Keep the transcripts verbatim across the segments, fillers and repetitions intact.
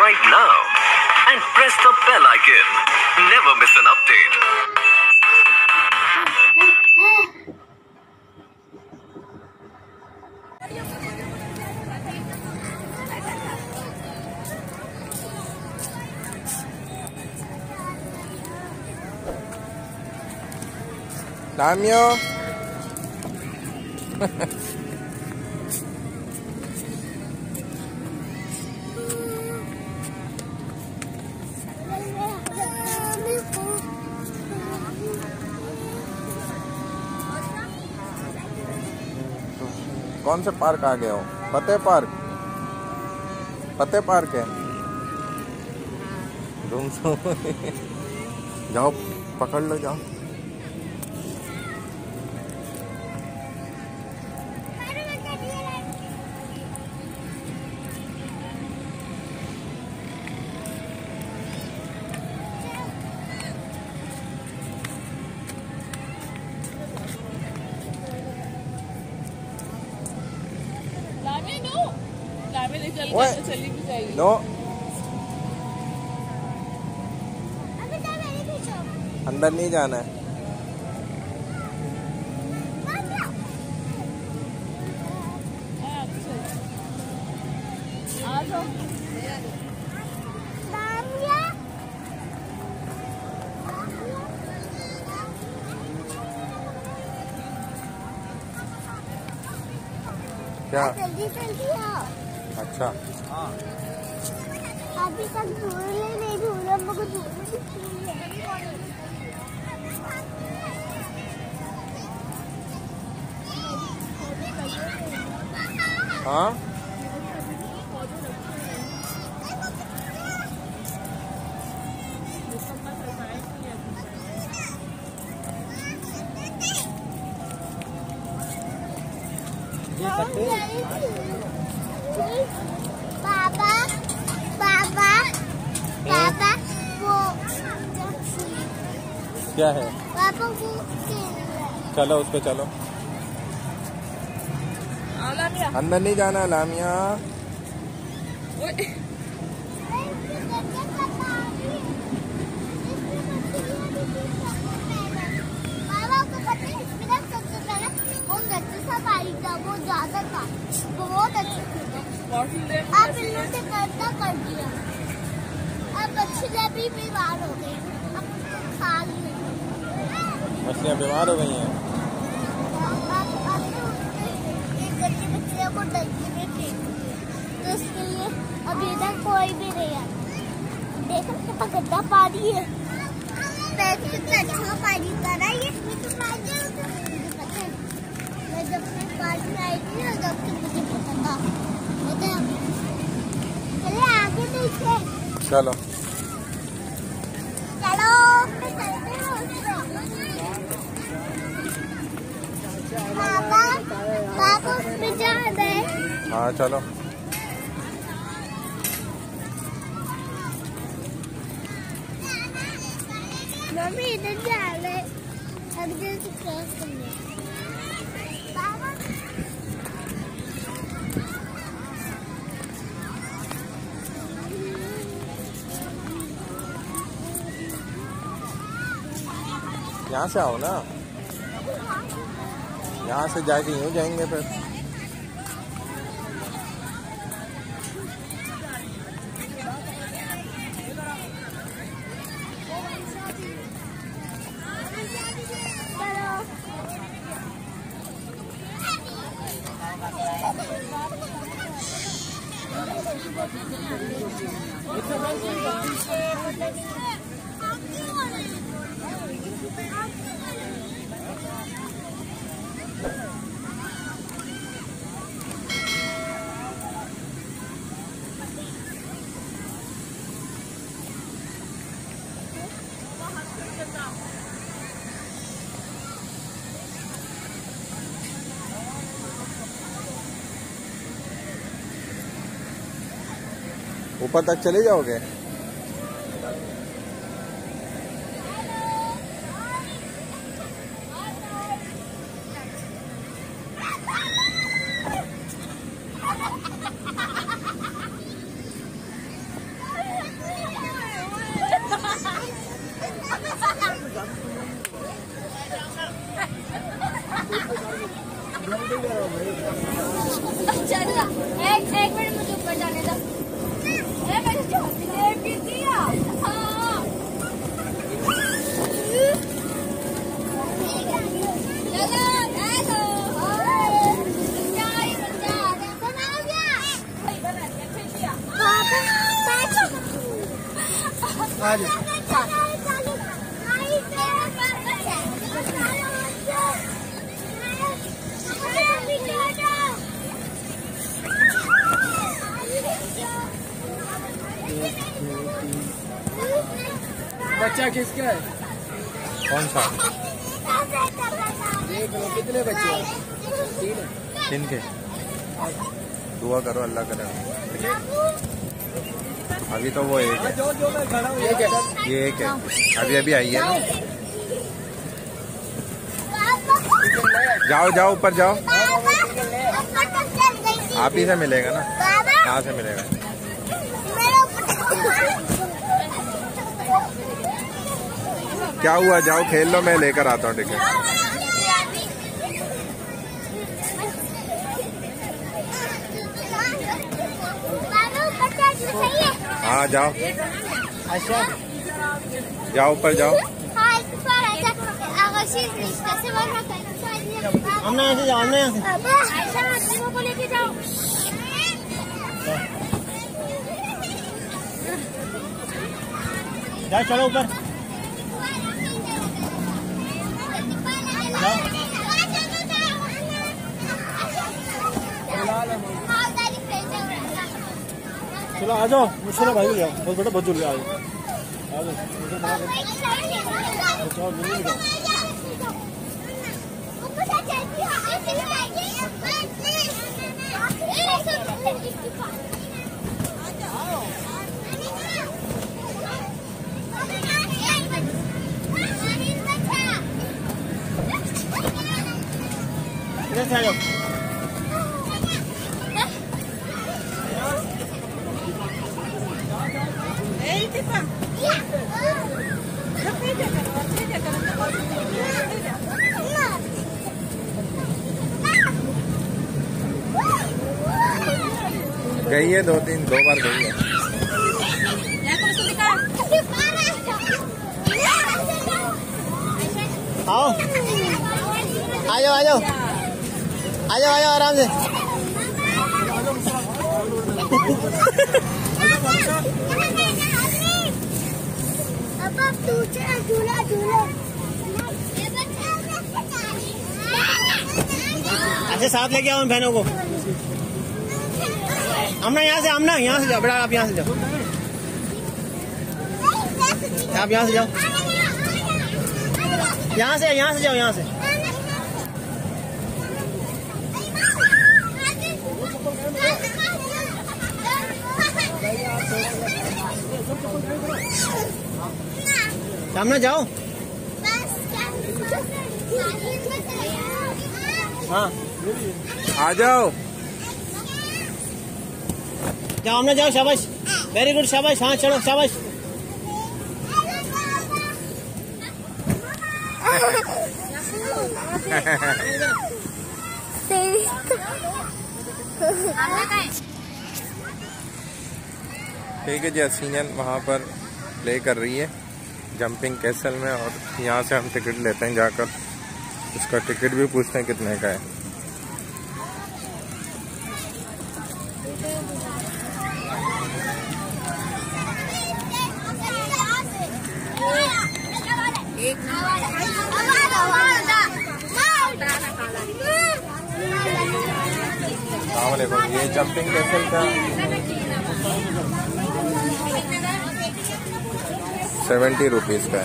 subscribe now and press the bell icon. Never miss an update. Lamio. कौन से park आ गए हो? फतेह park, फतेह park है। तुम सो जाओ, पकड़ लो, जाओ। चली भी जाएगी। नो, अंदर नहीं जाना है। आ जाओ। क्या? जल्दी जल्दी आओ। अच्छा, अभी तक झूले नहीं झूले, मुझे झूले हाँ बाबा बाबा बाबा वो क्या है? बाबा वो चलो उस पे चलो। अंदर नहीं जाना लामिया। बाबा को पता है इसमें ना सबसे पहले वो गच्चे सा पानी था, वो ज्यादा था, बहुत अच्छा था। अब इन्होंने से कर्जा कर दिया, अब मछलियाँ भी बीमार हो गई, अब उसको खा ली। मछलियाँ बीमार हो गई हैं। एक गच्ची मछलियों को डंकी में फेंक दिया, तो उसके लिए अभी तक कोई भी नहीं आया। देखो कितना गंदा पानी है, कितना अच्छा पानी था ना ये। मैं जब मैं पार्क में आई थी ना, तब से मुझे पता था। चले आगे पीछे चलो चलो, पापा पापा उसमें जाना है। हाँ चलो। मम्मी इधर जाना है, अब जैसे क्रॉस करना है। यहाँ से आओ ना, यहाँ से जाके यूँ जाएंगे फिर। ऊपर तक चले जाओगे? बच्चा किसका है? कौन सा? देख लो कितने बच्चे हैं? तीन है। किनके? दुआ करो अल्लाह करे। अभी तो वो एक है। एक है। ये एक है, अभी अभी आई है ना। जाओ जाओ ऊपर जाओ, आप ही से मिलेगा ना। कहाँ से मिलेगा? क्या हुआ, जाओ खेल लो, मैं लेकर आता हूँ टिकट। हाँ जाओ, अच्छा जाओ ऊपर जाओ। हमने ऐसे जाओ, हमने यहाँ से को लेके जाओ। जाओ, चलो ऊपर चलो, आ जाओ। मुझसे भाई ले आओ, बहुत बेटा बहुत जल्दी आ जाओ, आ जाओ। जल्दी जाओ। इधर से आ जाओ। गई है दो तीन दो बार गई है। आओ, आ जाओ, आ जाओ, आ जाओ, आ जाओ आराम से। अच्छा साथ लेके आओ उन बहनों को। हम ना यहाँ से, हम ना यहाँ से जाओ बेटा, आप यहाँ से जाओ, आप यहाँ से जाओ, यहाँ से यहाँ से जाओ, यहाँ से। सामने जाओ। हाँ आ जाओ, जाओ, हमने जाओ, शाबाश, वेरी गुड, शाबाश। हाँ चलो, शाबाश। ठीक है जी, हसीनन वहाँ पर प्ले कर रही है जंपिंग कैसल में, और यहाँ से हम टिकट लेते हैं जाकर। उसका टिकट भी पूछते हैं कितने का है। अस्सलामुअलैकुम, ये जंपिंग कैसल का सेवेंटी रुपीज का है।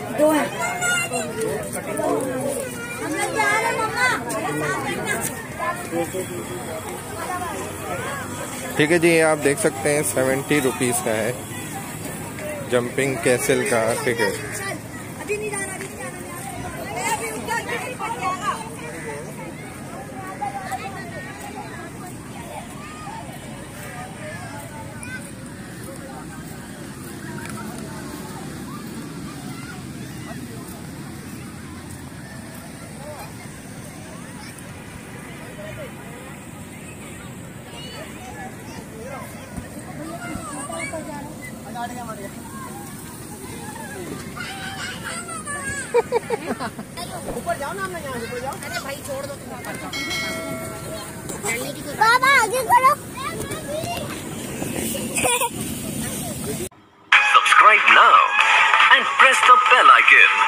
ठीक है जी, ये आप देख सकते हैं सेवेंटी रुपीज का है जंपिंग कैसल का टिकट। ऊपर जाओ ना, हमने यहाँ ऊपर जाओ। अरे भाई छोड़ दो, बाबा आगे करो। Subscribe now again.